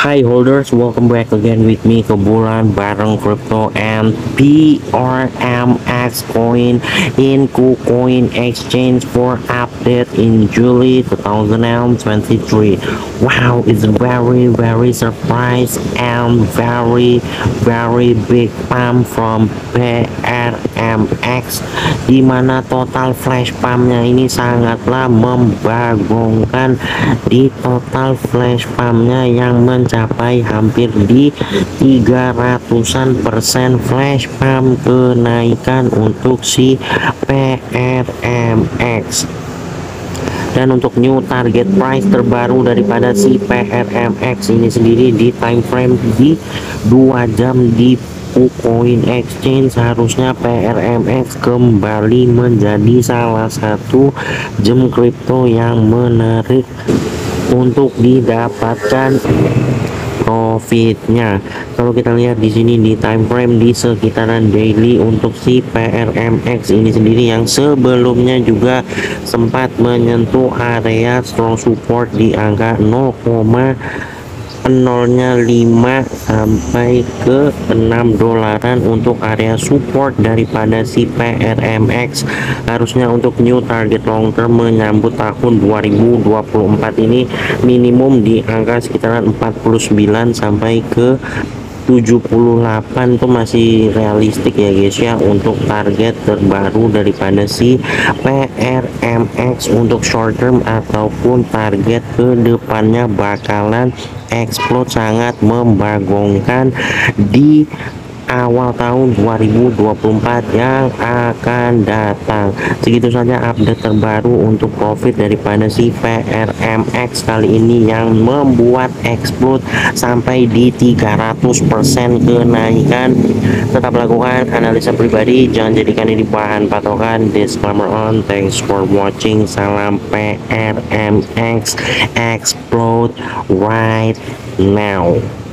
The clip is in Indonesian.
Hi holders, welcome back again with me Keburan bareng crypto and PRMX coin in KuCoin exchange for update in July 2023. Wow, it's very surprise and very big pump from PRMX, dimana total flash pumpnya ini sangatlah membagongkan. Di total flash pumpnya yang mencapai hampir di 300% flash pump kenaikan untuk si PRMX. Dan untuk new target price terbaru daripada si PRMX ini sendiri di time frame di 2 jam di KuCoin exchange, harusnya PRMX kembali menjadi salah satu gem kripto yang menarik untuk didapatkan profitnya. Kalau kita lihat di sini di time frame di sekitaran daily untuk si PRMX ini sendiri yang sebelumnya juga sempat menyentuh area strong support di angka 0,05 sampai ke 6 dolaran untuk area support daripada si PRMX. Harusnya untuk new target long term menyambut tahun 2024 ini minimum di angka sekitaran 49 sampai ke 78 itu masih realistik ya guys ya untuk target terbaru daripada si PRMX untuk short term, ataupun target kedepannya bakalan explode sangat membagongkan di awal tahun 2024 yang akan datang. Segitu saja update terbaru untuk profit daripada si PRMX kali ini yang membuat explode sampai di 300% kenaikan. Tetap lakukan analisa pribadi, jangan jadikan ini bahan patokan. Disclaimer on. Thanks for watching. Salam PRMX explode right now.